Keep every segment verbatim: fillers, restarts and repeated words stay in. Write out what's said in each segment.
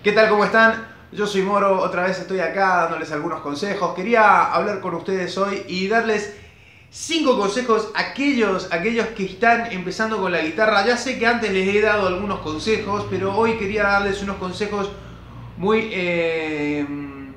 ¿Qué tal? ¿Cómo están? Yo soy Moro, otra vez estoy acá dándoles algunos consejos. Quería hablar con ustedes hoy y darles cinco consejos a aquellos, aquellos que están empezando con la guitarra. Ya sé que antes les he dado algunos consejos, pero hoy quería darles unos consejos muy... Eh,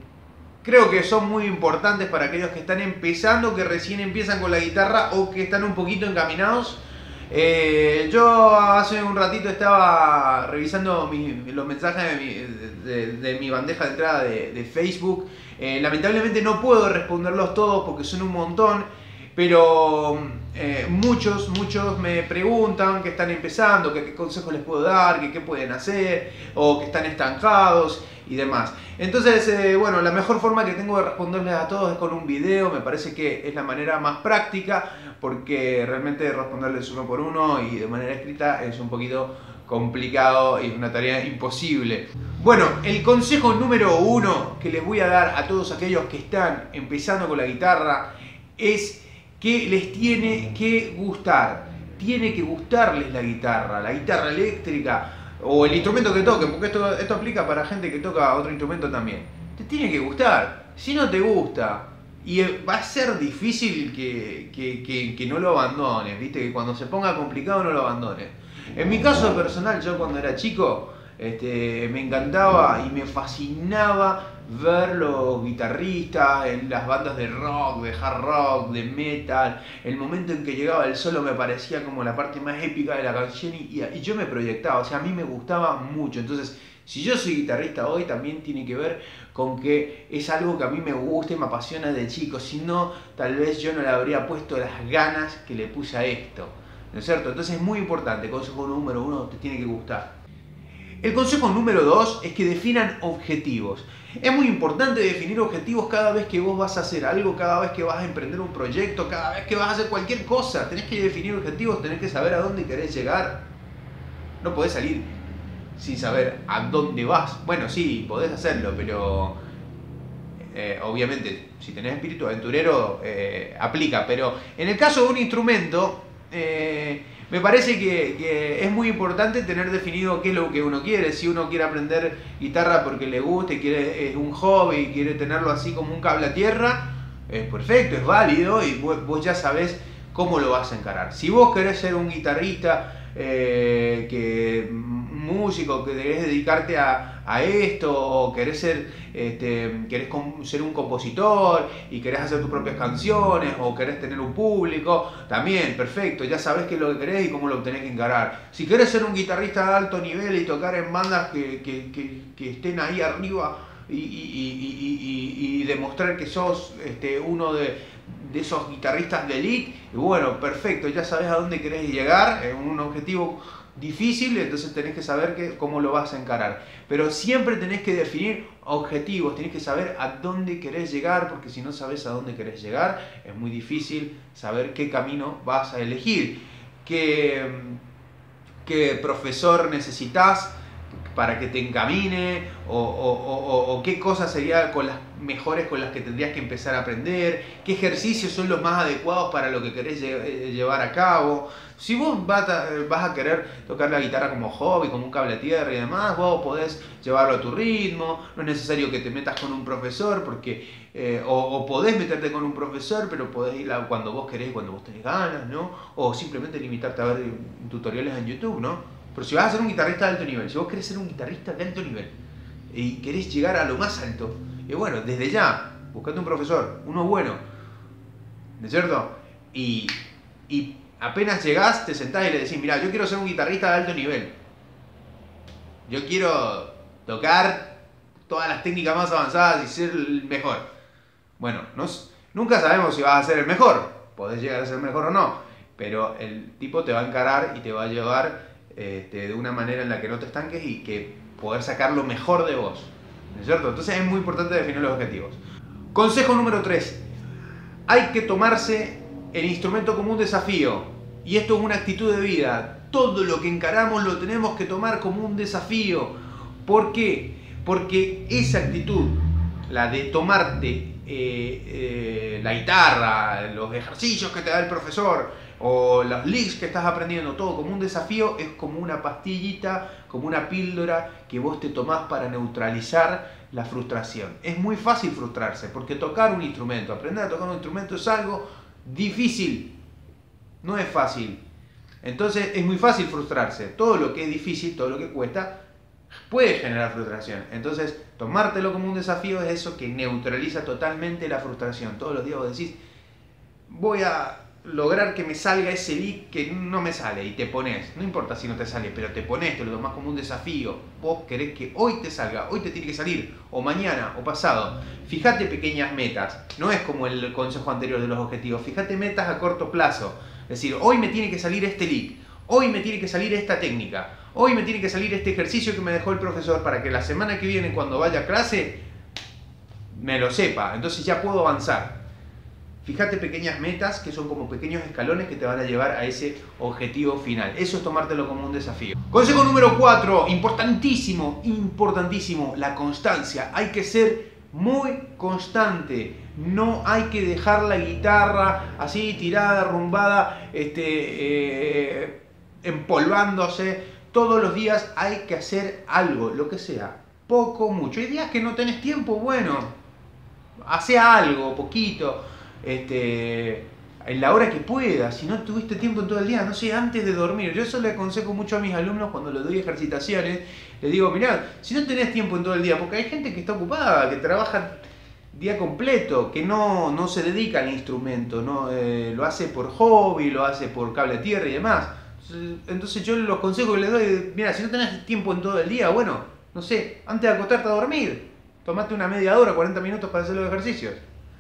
creo que son muy importantes para aquellos que están empezando, que recién empiezan con la guitarra o que están un poquito encaminados. Eh, yo hace un ratito estaba revisando mi, los mensajes de mi, de, de mi bandeja de entrada de, de Facebook. Eh, lamentablemente no puedo responderlos todos porque son un montón, pero eh, muchos, muchos me preguntan que están empezando, que qué consejos les puedo dar, que qué pueden hacer, o que están estancados y demás. Entonces, eh, bueno, la mejor forma que tengo de responderles a todos es con un video. Me parece que es la manera más práctica, porque realmente responderles uno por uno y de manera escrita es un poquito complicado y es una tarea imposible. Bueno, el consejo número uno que les voy a dar a todos aquellos que están empezando con la guitarra es que les tiene que gustar. Tiene que gustarles la guitarra, la guitarra eléctrica o el instrumento que toquen, porque esto, esto aplica para gente que toca otro instrumento también. Te tiene que gustar. Si no te gusta, y va a ser difícil que, que, que, que no lo abandones, ¿viste? Que cuando se ponga complicado no lo abandones. En mi caso personal, yo cuando era chico, este, me encantaba y me fascinaba ver los guitarristas en las bandas de rock, de hard rock, de metal. El momento en que llegaba el solo me parecía como la parte más épica de la canción y, y yo me proyectaba, o sea, a mí me gustaba mucho. Entonces, si yo soy guitarrista hoy, también tiene que ver con que es algo que a mí me gusta y me apasiona de chico. Si no, tal vez yo no le habría puesto las ganas que le puse a esto, ¿no es cierto? Entonces es muy importante. Consejo número uno, te tiene que gustar. El consejo número dos es que definan objetivos. Es muy importante definir objetivos cada vez que vos vas a hacer algo, cada vez que vas a emprender un proyecto, cada vez que vas a hacer cualquier cosa. Tenés que definir objetivos, tenés que saber a dónde querés llegar. No podés salir sin saber a dónde vas. Bueno, sí, podés hacerlo, pero eh, obviamente si tenés espíritu aventurero eh, aplica. Pero en el caso de un instrumento, eh, me parece que, que es muy importante tener definido qué es lo que uno quiere. Si uno quiere aprender guitarra porque le gusta y quiere, es un hobby y quiere tenerlo así como un cable a tierra, es perfecto, es válido y vos, vos ya sabés cómo lo vas a encarar. Si vos querés ser un guitarrista, eh, que músico, que querés dedicarte a, a esto, o querés ser, este, querés ser un compositor y querés hacer tus propias canciones, o querés tener un público, también, perfecto, ya sabés qué es lo que querés y cómo lo tenés que encarar. Si querés ser un guitarrista de alto nivel y tocar en bandas que, que, que, que estén ahí arriba y, y, y, y, y demostrar que sos este, uno de, de esos guitarristas de elite, bueno, perfecto, ya sabés a dónde querés llegar, es un objetivo difícil, entonces tenés que saber que, cómo lo vas a encarar. Pero siempre tenés que definir objetivos, tenés que saber a dónde querés llegar, porque si no sabes a dónde querés llegar, es muy difícil saber qué camino vas a elegir, qué, qué profesor necesitas para que te encamine, o, o, o, o qué cosas serían con las mejores con las que tendrías que empezar a aprender, qué ejercicios son los más adecuados para lo que querés llevar a cabo. Si vos vas a, vas a querer tocar la guitarra como hobby, como un cable a tierra y demás, vos podés llevarlo a tu ritmo, no es necesario que te metas con un profesor, porque eh, o, o podés meterte con un profesor, pero podés ir a cuando vos querés, cuando vos tenés ganas, ¿no? O simplemente limitarte a ver tutoriales en YouTube, ¿no? Pero si vas a ser un guitarrista de alto nivel, si vos querés ser un guitarrista de alto nivel y querés llegar a lo más alto, y bueno, desde ya, buscate un profesor, uno bueno, ¿no es cierto? Y, y apenas llegás, te sentás y le decís, mirá, yo quiero ser un guitarrista de alto nivel. Yo quiero tocar todas las técnicas más avanzadas y ser el mejor. Bueno, no, nunca sabemos si vas a ser el mejor. Podés llegar a ser el mejor o no. Pero el tipo te va a encarar y te va a llevar este, de una manera en la que no te estanques y que poder sacar lo mejor de vos. ¿No es cierto? Entonces es muy importante definir los objetivos. Consejo número tres. Hay que tomarse el instrumento como un desafío. Y esto es una actitud de vida. Todo lo que encaramos lo tenemos que tomar como un desafío. ¿Por qué? Porque esa actitud, la de tomarte eh, eh, la guitarra, los ejercicios que te da el profesor, o los licks que estás aprendiendo, todo como un desafío, es como una pastillita, como una píldora que vos te tomás para neutralizar la frustración. Es muy fácil frustrarse, porque tocar un instrumento, aprender a tocar un instrumento es algo difícil, no es fácil. Entonces es muy fácil frustrarse. Todo lo que es difícil, todo lo que cuesta, puede generar frustración. Entonces, tomártelo como un desafío es eso que neutraliza totalmente la frustración. Todos los días vos decís, voy a lograr que me salga ese lick que no me sale, y te pones, no importa si no te sale, pero te pones, te lo tomás como un desafío. Vos querés que hoy te salga, hoy te tiene que salir, o mañana, o pasado. Fíjate pequeñas metas, no es como el consejo anterior de los objetivos, fíjate metas a corto plazo. Es decir, hoy me tiene que salir este lick, hoy me tiene que salir esta técnica, hoy me tiene que salir este ejercicio que me dejó el profesor para que la semana que viene, cuando vaya a clase, me lo sepa, entonces ya puedo avanzar. Fíjate pequeñas metas que son como pequeños escalones que te van a llevar a ese objetivo final. Eso es tomártelo como un desafío. Consejo número cuatro, importantísimo, importantísimo, la constancia. Hay que ser muy constante. No hay que dejar la guitarra así tirada, arrumbada, este, eh, empolvándose. Todos los días hay que hacer algo, lo que sea, poco, mucho. Hay días que no tenés tiempo, bueno, hace algo, poquito. Este, en la hora que puedas, si no tuviste tiempo en todo el día, no sé, antes de dormir. Yo eso le aconsejo mucho a mis alumnos cuando les doy ejercitaciones. Les digo, mirá, si no tenés tiempo en todo el día, porque hay gente que está ocupada, que trabaja día completo, que no, no se dedica al instrumento, no, eh, lo hace por hobby, lo hace por cable a tierra y demás. Entonces yo los consejos que les doy, mira, si no tenés tiempo en todo el día, bueno, no sé, antes de acostarte a dormir, tomate una media hora, cuarenta minutos para hacer los ejercicios.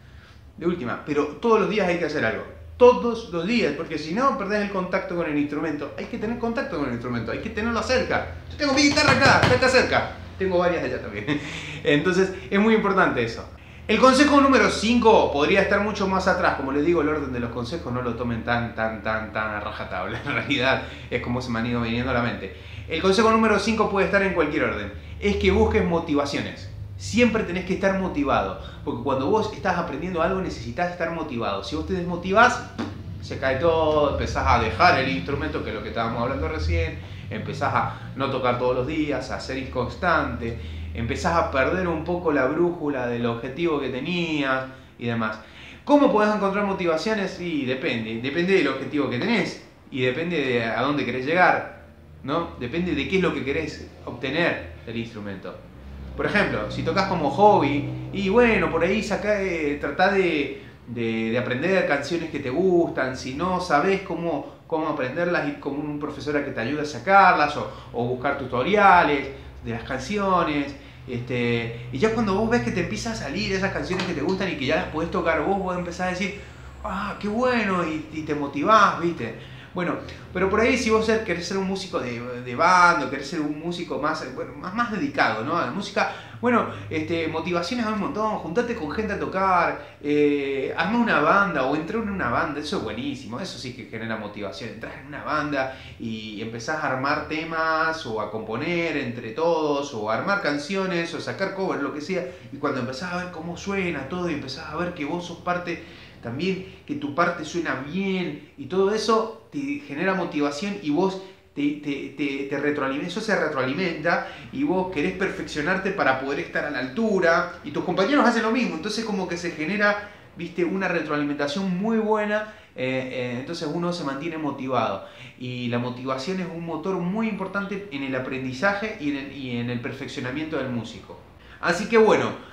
De última, pero todos los días hay que hacer algo. Todos los días, porque si no perdés el contacto con el instrumento. Hay que tener contacto con el instrumento, hay que tenerlo cerca. Yo tengo mi guitarra acá, está acá cerca. Tengo varias de allá también. Entonces es muy importante eso. El consejo número cinco podría estar mucho más atrás. Como les digo, el orden de los consejos no lo tomen tan, tan, tan, tan a rajatabla. En realidad es como se me han ido viniendo a la mente. El consejo número cinco puede estar en cualquier orden. Es que busques motivaciones. Siempre tenés que estar motivado, porque cuando vos estás aprendiendo algo necesitas estar motivado. Si vos te desmotivás, se cae todo, empezás a dejar el instrumento, que es lo que estábamos hablando recién, empezás a no tocar todos los días, a ser inconstante, empezás a perder un poco la brújula del objetivo que tenías y demás. ¿Cómo podés encontrar motivaciones? Sí, depende, depende del objetivo que tenés y depende de a dónde querés llegar, ¿no? Depende de qué es lo que querés obtener del instrumento. Por ejemplo, si tocas como hobby, y bueno, por ahí saca, eh, tratá de, de, de aprender canciones que te gustan. Si no sabés cómo, cómo aprenderlas, ir con un profesor que te ayude a sacarlas, o, o buscar tutoriales de las canciones. Este, y ya cuando vos ves que te empiezan a salir esas canciones que te gustan y que ya las podés tocar vos, vos empezás a decir, ah, qué bueno, y, y te motivás, ¿viste? Bueno, pero por ahí si vos querés ser un músico de, de banda, querés ser un músico más, bueno, más, más dedicado, ¿no? A la música, bueno, este, motivaciones hay un montón, juntate con gente a tocar, eh, arma una banda o entra en una banda, eso es buenísimo, eso sí que genera motivación, entras en una banda y empezás a armar temas o a componer entre todos o a armar canciones o sacar covers, lo que sea, y cuando empezás a ver cómo suena todo y empezás a ver que vos sos parte también, que tu parte suena bien y todo eso te genera motivación y vos te, te, te, te retroalimenta, eso se retroalimenta y vos querés perfeccionarte para poder estar a la altura y tus compañeros hacen lo mismo, entonces como que se genera, viste, una retroalimentación muy buena, eh, eh, entonces uno se mantiene motivado y la motivación es un motor muy importante en el aprendizaje y en el, y en el perfeccionamiento del músico. Así que bueno,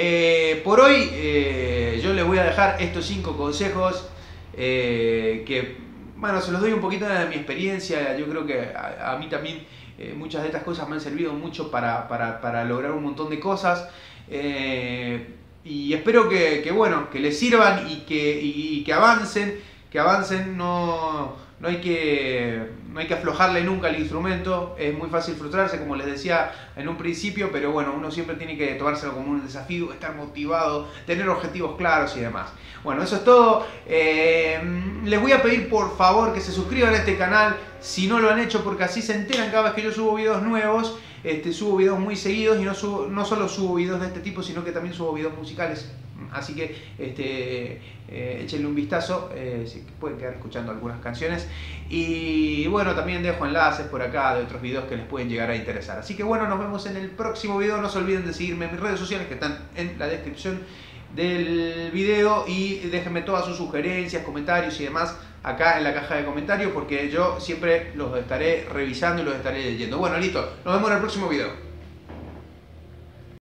Eh, por hoy eh, yo les voy a dejar estos cinco consejos eh, que, bueno, se los doy un poquito de mi experiencia. Yo creo que a, a mí también eh, muchas de estas cosas me han servido mucho para, para, para lograr un montón de cosas eh, y espero que, que, bueno, que les sirvan y que, y, y que avancen, que avancen, no... No hay, que, no hay que aflojarle nunca al instrumento, es muy fácil frustrarse, como les decía en un principio, pero bueno, uno siempre tiene que tomárselo como un desafío, estar motivado, tener objetivos claros y demás. Bueno, eso es todo. Eh, les voy a pedir por favor que se suscriban a este canal si no lo han hecho, porque así se enteran cada vez que yo subo videos nuevos. este, subo videos muy seguidos y no, subo, no solo subo videos de este tipo, sino que también subo videos musicales. Así que este, eh, échenle un vistazo, eh, si pueden quedar escuchando algunas canciones. Y bueno, también dejo enlaces por acá de otros videos que les pueden llegar a interesar. Así que bueno, nos vemos en el próximo video. No se olviden de seguirme en mis redes sociales que están en la descripción del video. Y déjenme todas sus sugerencias, comentarios y demás acá en la caja de comentarios, porque yo siempre los estaré revisando y los estaré leyendo. Bueno, listo. Nos vemos en el próximo video.